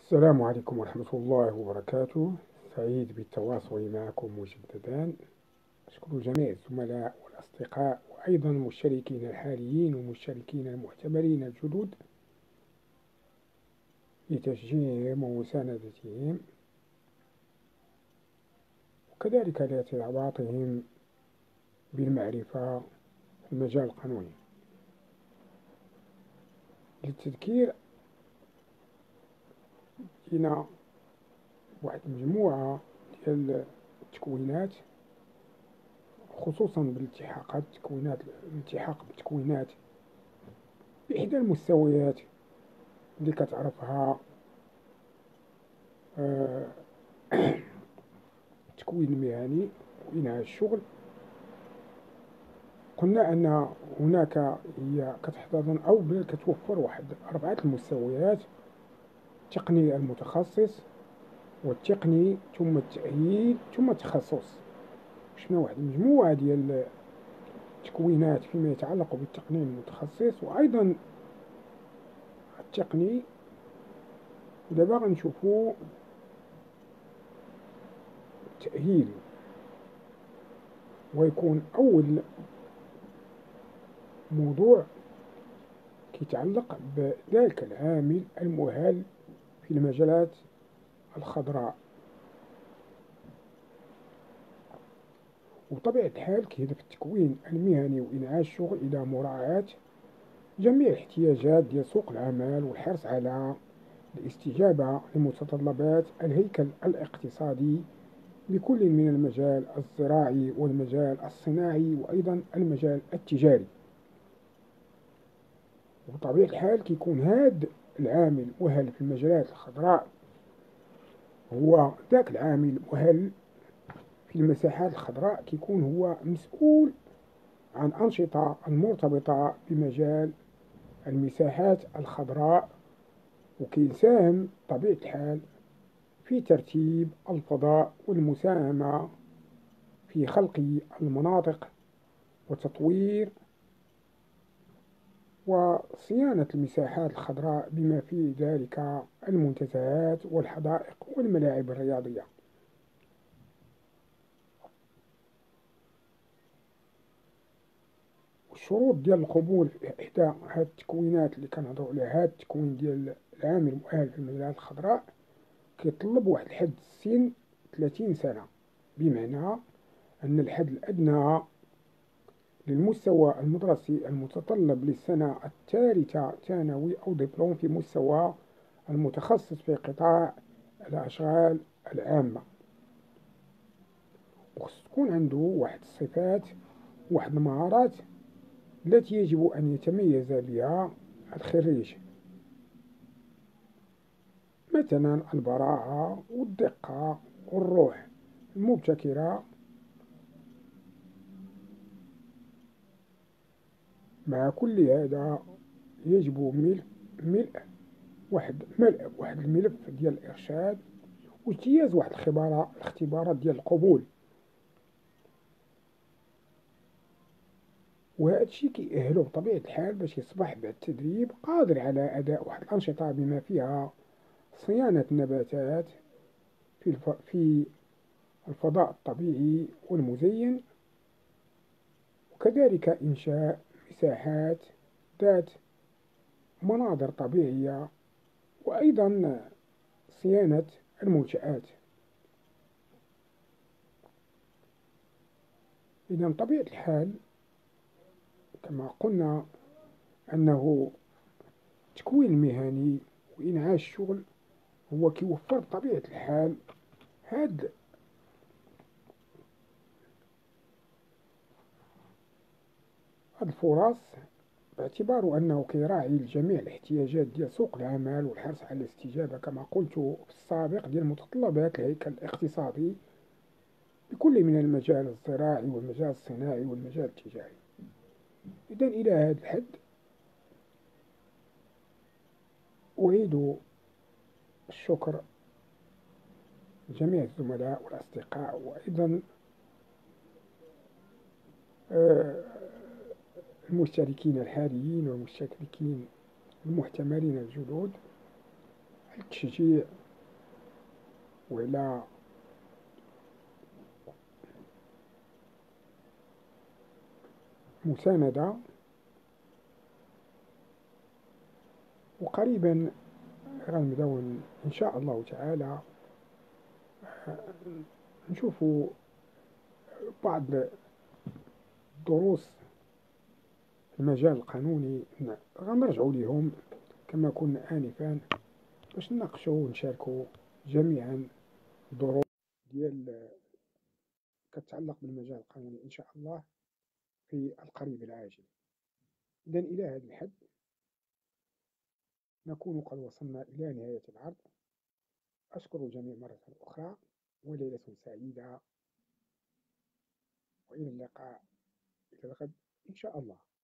السلام عليكم ورحمة الله وبركاته. سعيد بالتواصل معكم مجددا. أشكر جميع الزملاء والأصدقاء وأيضا المشتركين الحاليين والمشتركين المعتبرين الجدد لتشجيعهم ومساندتهم، وكذلك لارتباطهم بالمعرفة في المجال القانوني. للتذكير، هنا واحد المجموعة ديال التكوينات، خصوصا الالتحاق بالتكوينات بإحدى المستويات اللي كتعرفها آه، التكوين المهني وإنهاء الشغل. قلنا أن هناك هي كتحتضن أو كتوفر واحد 4 المستويات: التقني المتخصص، والتقني، ثم التأهيل، ثم التخصص. شفنا واحد المجموعة ديال التكوينات فيما يتعلق بالتقني المتخصص وأيضا التقني. دابا غنشوفو التأهيل، ويكون أول موضوع كيتعلق بذلك العامل المؤهل في المجالات الخضراء. وبطبيعة الحال كيهدف التكوين المهني وإنعاش الشغل إلى مراعاة جميع الاحتياجات ديال سوق العمل، والحرص على الاستجابة لمتطلبات الهيكل الاقتصادي لكل من المجال الزراعي والمجال الصناعي وأيضا المجال التجاري. وبطبيعة الحال كيكون هاد العامل مؤهل في المجالات الخضراء هو ذاك العامل مؤهل في المساحات الخضراء، كيكون هو مسؤول عن أنشطة المرتبطة بمجال المساحات الخضراء، وكيساهم بطبيعة الحال في ترتيب الفضاء والمساهمة في خلق المناطق وتطوير وصيانة المساحات الخضراء بما في ذلك المنتزهات والحدائق والملاعب الرياضية. والشروط ديال القبول في إحدى هاد التكوينات اللي كنهضروا عليها، هاد التكوين ديال العامل المؤهل في المجالات الخضراء، كيطلب واحد الحد السن 30 سنة، بمعنى أن الحد الأدنى للمستوى المدرسي المتطلب للسنة الثالثة ثانوي أو دبلوم في مستوى المتخصص في قطاع الأشغال العامة. وخص تكون عنده واحد الصفات، واحد المهارات التي يجب أن يتميز بها الخريج، مثلا البراعة والدقة والروح المبتكرة. مع كل هذا يجب ملء واحد الملف ديال الإرشاد واجتياز واحد الاختبارات ديال القبول. وهذا الشيء كيأهله بطبيعة الحال باش يصبح بعد التدريب قادر على أداء واحد الأنشطة بما فيها صيانة النباتات في الفضاء الطبيعي والمزين، وكذلك إنشاء مساحات ذات مناظر طبيعية، وأيضا صيانة المنشآت. إذا طبيعة الحال كما قلنا أنه التكوين المهني وإنعاش الشغل هو كيوفر بطبيعة الحال هاد الفرص، باعتبار أنه كيراعي جميع الاحتياجات ديال سوق العمل والحرص على الاستجابة كما قلت في السابق ديال متطلبات الهيكل الاقتصادي بكل من المجال الزراعي والمجال الصناعي والمجال التجاري. إذا إلى هذا الحد أريد الشكر لجميع الزملاء والأصدقاء، وأيضا آه، المشتركين الحاليين والمشتركين المحتملين الجدد، التشجيع وعلى مساندة. وقريبا غنبداو إن شاء الله تعالى نشوفوا بعض الدروس في المجال القانوني، غنرجعوا ليهم كما كنا آنفا، باش نناقشوا ونشاركوا جميعا دروس ديال كتعلق بالمجال القانوني إن شاء الله في القريب العاجل. إذا إلى هذا الحد نكون قد وصلنا إلى نهاية العرض. أشكر الجميع مرة أخرى، وليلة سعيدة، وإلى اللقاء إلى الغد إن شاء الله.